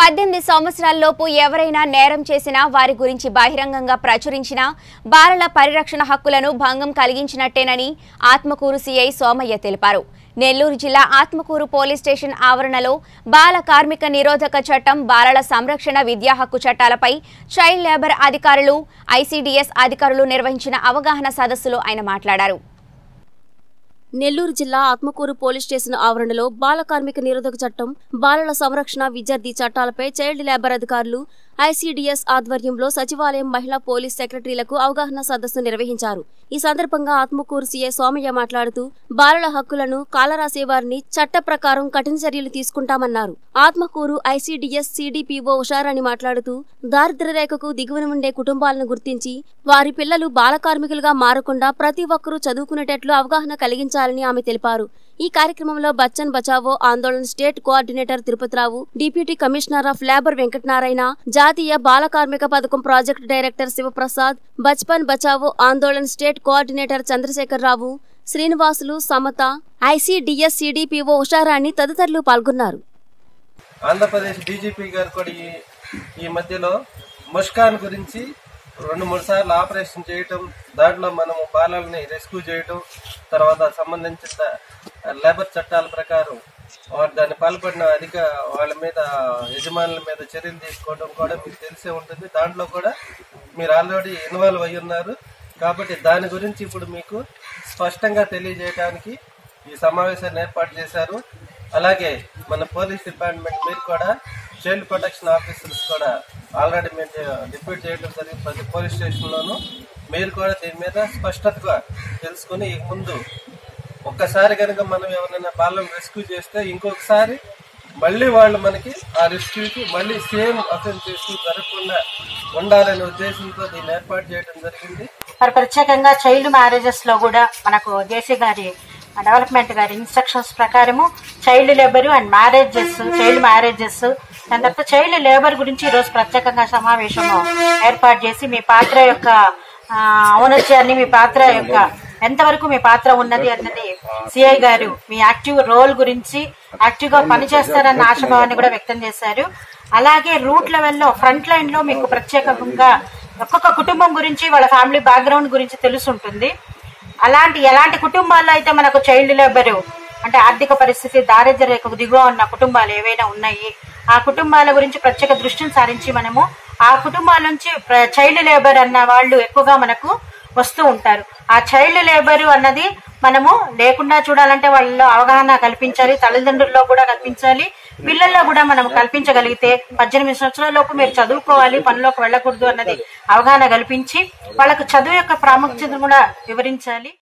18 సంవత్సరాలలోపు ఎవరైనా నేరం చేసినా వారి గురించి బహిరంగంగా ప్రచురించినా బాలల పరిరక్షణ హక్కులను భంగం కలిగించినట్టేనని ఆత్మకూరు సీఐ సోమయ్య తెలిపారు. నెల్లూరు జిల్లా ఆత్మకూరు పోలీస్ స్టేషన్ ఆవరణలో బాల కార్మిక నిరోధక చట్టం, బాలల సంరక్షణ విద్యా హక్కు చట్టాలపై చైల్డ్ లేబర్ అధికారులు, ఐసీడీఎస్ అధికారులు నిర్వహించిన అవగాహన సదస్సులో ఆయన మాట్లాడారు. నెల్లూరు జిల్లా ఆత్మకూరు పోలీస్ స్టేషన్ ఆవరణలో బాల కార్మిక నిరోధక చట్టం, బాలల సంరక్షణ విద్యార్థి చట్టాలపై చైల్డ్ లేబర్ అధికారులు, ఐసీడీఎస్ ఆధ్వర్యంలో సచివాలయం మహిళా పోలీస్ సెక్రటరీలకు అవగాహన సదస్సు నిర్వహించారు. ఈ సందర్భంగా ఆత్మకూరు సీఐ సోమయ్య మాట్లాడుతూ బాలల హక్కులను కాలరాసే వారిని చట్ట ప్రకారం కఠిన చర్యలు తీసుకుంటామన్నారు. ఆత్మకూరు ఐసీడీఎస్ సిడిపిఓ ఉషారాణి మాట్లాడుతూ దారిద్ర్య రేఖకు దిగువన ఉండే కుటుంబాలను గుర్తించి వారి పిల్లలు బాల కార్మికులుగా మారకుండా ప్రతి ఒక్కరూ చదువుకునేటట్లు అవగాహన కలిగించాలని ఆమె తెలిపారు. ఈ కార్యక్రమంలో Bachpan Bachao Andolan state coordinator Tirupati Rao, deputy commissioner of labour Venkatanarayana, జాతీయ బాల కార్మిక పథకం project director Sivaprasad, Bachpan Bachao Andolan state coordinator Chandrasekhar Rao, Srinivasulu, Samatha, ICDS CDPO Usharani తదితరులు పాల్గొన్నారు. ఆంధ్రప్రదేశ్ డీజీపీ గారు కూడా ఈ మధ్యలో ముష్కాన్ గురించి 2-3 సార్లు ఆపరేషన్ చేయటం, దాంట్లో మనము బాలల్ని రెస్క్యూ చేయటం, తర్వాత సంబంధించిన లేబర్ చట్టాల ప్రకారం దాన్ని పాల్పడిన వాళ్ళ మీద యజమానుల మీద చర్యలు తీసుకోవడం కూడా మీకు తెలిసే ఉంటుంది. దాంట్లో కూడా మీరు ఆల్రెడీ ఇన్వాల్వ్ అయ్యి ఉన్నారు. కాబట్టి దాని గురించి ఇప్పుడు మీకు స్పష్టంగా తెలియజేయడానికి ఈ సమావేశాన్ని ఏర్పాటు చేశారు. అలాగే మన పోలీస్ డిపార్ట్మెంట్ మీరు కూడా చైల్డ్ ప్రొటెక్షన్ ఆఫీసర్స్ కూడా ఆల్రెడీ మీరు డిప్యూట్ చేయడం జరిగింది. ప్రతి పోలీస్ స్టేషన్లోనూ మీరు కూడా దీని మీద స్పష్టతగా తెలుసుకుని ముందు ఒక్కసారి కనుక మనం ఎవరైనా బాలను రెస్క్యూ చేస్తే ఇంకొకసారి మళ్ళీ వాళ్ళు మనకి ఆ రెస్క్యూకి మళ్ళీ సేమ్ అఫెన్స్ చేస్తూ జరగకుండా ఉండాలనే ఉద్దేశంతో దీన్ని ఏర్పాటు చేయడం జరిగింది. మరి ప్రత్యేకంగా చైల్డ్ మ్యారేజెస్ లో కూడా మనకు జేసీ గారి డెవలప్మెంట్ గారి ఇన్స్ట్రక్షన్స్ ప్రకారము child labour and marriages, child marriages, దాని తర్వాత చైల్డ్ లేబర్ గురించి ఈరోజు ప్రత్యేకంగా సమావేశము ఏర్పాటు చేసి మీ పాత్ర యొక్క ఔన్నత్యాన్ని, మీ పాత్ర యొక్క ఎంతవరకు మీ పాత్ర ఉన్నది అన్నది సిఐ గారు మీ యాక్టివ్ రోల్ గురించి యాక్టివ్ గా పనిచేస్తారన్న ఆశాభావాన్ని కూడా వ్యక్తం చేశారు. అలాగే రూట్ లెవెల్లో ఫ్రంట్ లైన్ లో మీకు ప్రత్యేకంగా ఒక్కొక్క కుటుంబం గురించి వాళ్ళ ఫ్యామిలీ బ్యాక్గ్రౌండ్ గురించి తెలుసుంటుంది. ఎలాంటి కుటుంబాల్లో అయితే మనకు చైల్డ్ లేబర్ అంటే ఆర్థిక పరిస్థితి దారిద్ర్య రేఖకు దిగువ ఉన్న కుటుంబాలు ఏవైనా ఉన్నాయి, ఆ కుటుంబాల గురించి ప్రత్యేక దృష్టిని సారించి మనము ఆ కుటుంబాల నుంచి చైల్డ్ లేబర్ అన్న వాళ్ళు ఎక్కువగా మనకు వస్తూ ఉంటారు. ఆ చైల్డ్ లేబర్ అన్నది మనము లేకుండా చూడాలంటే వాళ్ళలో అవగాహన కల్పించాలి, తల్లిదండ్రుల్లో కూడా కల్పించాలి, పిల్లల్లో కూడా మనం కల్పించగలిగితే 18 సంవత్సరాల లోపు మీరు చదువుకోవాలి, పనిలోకి వెళ్ళకూడదు అన్నది అవగాహన కల్పించి వాళ్ళకు చదువు యొక్క ప్రాముఖ్యతను కూడా వివరించాలి.